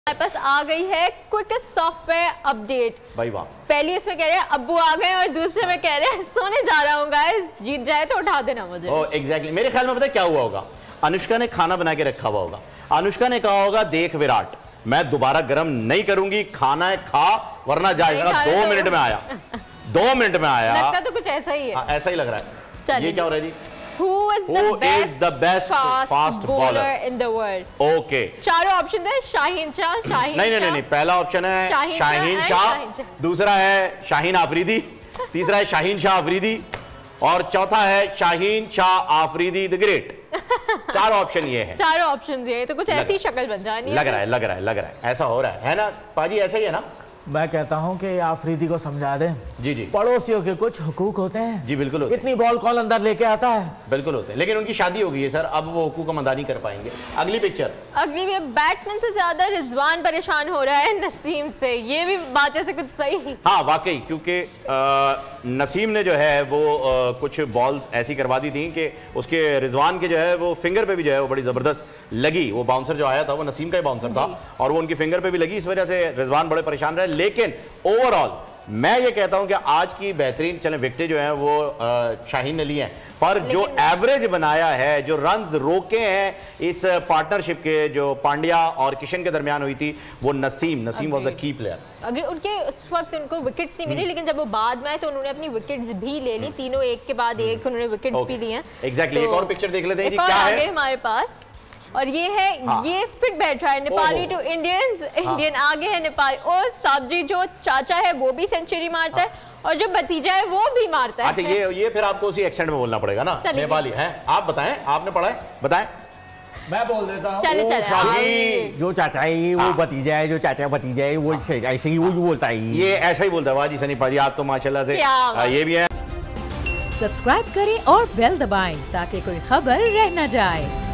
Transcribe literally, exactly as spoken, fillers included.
हमारे पास आ गई है क्विकेस्ट सॉफ्टवेयर अपडेट। भाई वाह। पहली उसमें कह रहे हैं अब्बू आ गए और दूसरे में कह रहे हैं सोने जा रहा हूँ गाइस, जीत जाए तो उठा देना मुझे। Oh exactly. मेरे ख्याल में पता है क्या हुआ होगा, अनुष्का ने खाना बना के रखा हुआ होगा। अनुष्का ने कहा होगा देख विराट, मैं दोबारा गर्म नहीं करूंगी, खाना है खा वरना जाएगा। दो मिनट में आया दो मिनट में आया। लगता तो कुछ ऐसा ही है। आ, ऐसा ही लग रहा है। ये क्या हो रहा है जी? Who is the Who best, is the best fast, fast bowler bowler in the world? Okay. चारों ऑप्शन है शाहीन शाह, शाहीन नहीं नहीं नहीं, पहला ऑप्शन है शाहीन शाहीन शाह, शाह, दूसरा है शाहीन आफरीदी, तीसरा है शाहीन शाह आफरीदी और चौथा है शाहीन शाह आफरीदी द ग्रेट। चार ऑप्शन ये है। चारों ऑप्शन ये है तो कुछ ऐसी शक्ल बन जानी है। लग रहा है लग रहा है लग रहा है ऐसा हो रहा है है ना पाजी? ऐसा ही है ना? मैं कहता हूं कि आफरीदी को समझा दें। जी जी। पड़ोसियों के कुछ हुकूक होते हैं। जी बिल्कुल होते हैं। इतनी बॉल कौन अंदर लेके आता है? बिल्कुल होते हैं, लेकिन उनकी शादी हो गई है सर, अब वो हुकूक अदा नहीं कर पाएंगे। अगली पिक्चर। अगली भी बैट्समैन से ज्यादा रिजवान परेशान हो रहा है नसीम से। ये भी बात ऐसे कुछ सही। हाँ वाकई, क्योंकि नसीम ने जो है वो आ, कुछ बॉल्स ऐसी करवा दी थी कि उसके रिजवान के जो है वो फिंगर पे भी जो है वो बड़ी जबरदस्त लगी। वो बाउंसर जो आया था वो नसीम का ही बाउंसर था और वो उनकी फिंगर पे भी लगी, इस वजह से रिजवान बड़े परेशान रहे। लेकिन ओवरऑल मैं ये कहता हूं कि आज की बेहतरीन चले विकेटें जो हैं वो शाहीन ने लिए हैं, पर जो एवरेज बनाया है, जो रन्स रोके हैं इस पार्टनरशिप के जो पांड्या और किशन के दरमियान हुई थी, वो Naseem Naseem was the key player. अगर उनके उस वक्त उनको विकेट्स नहीं मिली, लेकिन जब वो बाद में आए तो उन्होंने अपनी विकेट्स भी ले ली। तीनों एक के बाद एक उन्होंने विकेट्स भी लिए हैं। एग्जैक्टली। एक और पिक्चर देख लेते हैं जी, क्या है हमारे पास। और ये है हाँ। ये फिट बैठ रहा है नेपाली टू इंडियंस, इंडियन हाँ। आगे है नेपाली। और साबजी जो चाचा है वो भी सेंचुरी मारता हाँ। है और जो भतीजा है वो भी मारता है। अच्छा ये ये फिर आपको उसी एक्सेंट में बोलना पड़ेगा ना, नेपाली है। आप बताएं, आपने पढ़ा है, बताएं। मैं बोल देता हूँ। चले चले। जो चाचा है वो भतीजा है, जो चाचा भतीजा है वो ऐसे ही वो बोलता है। ये ऐसा ही बोलता है। वाह जी सनी पाजी, आप तो माशाल्लाह से ये भी है। सब्सक्राइब करें और बेल दबाएं ताकि कोई खबर रह न जाए।